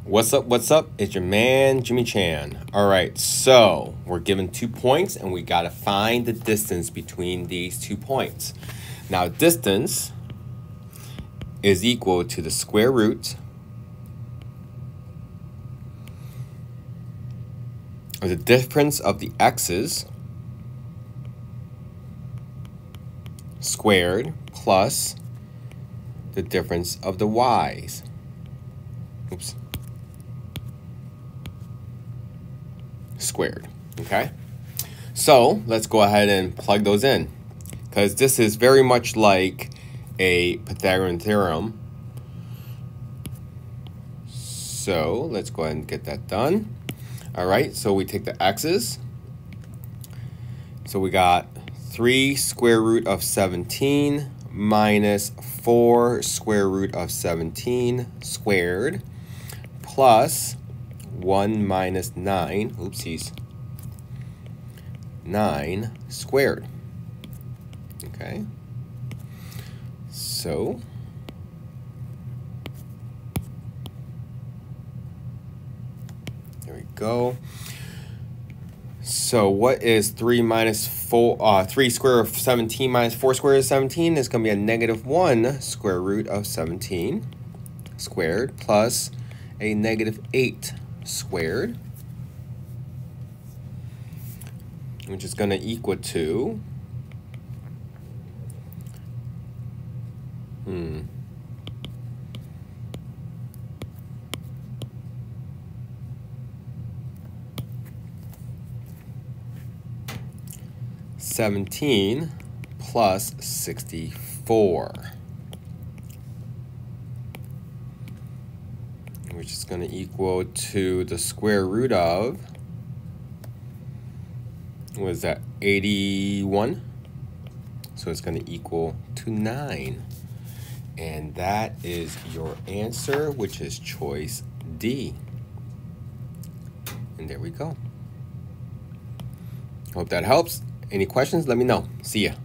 What's up? What's up? It's your man, Jimmy Chan. All right, so we're given 2 points and we got to find the distance between these 2 points. Now, distance is equal to the square root of the difference of the x's squared plus the difference of the y's. Oops. Squared. Okay, so let's go ahead and plug those in, because this is very much like a Pythagorean theorem. So let's go ahead and get that done. All right, so we take the x's. So we got 3 square root of 17 minus 4 square root of 17 squared plus 1 minus 9, oopsies, 9 squared. Okay, so there we go. So what is 3 minus 4, 3 square of 17 minus 4 squared of 17 is going to be a negative 1 square root of 17 squared plus a negative 8 squared, which is going to equal to 17 plus 64, which is going to equal to the square root of, what is that, 81? So it's going to equal to 9. And that is your answer, which is choice D. And there we go. Hope that helps. Any questions, let me know. See ya.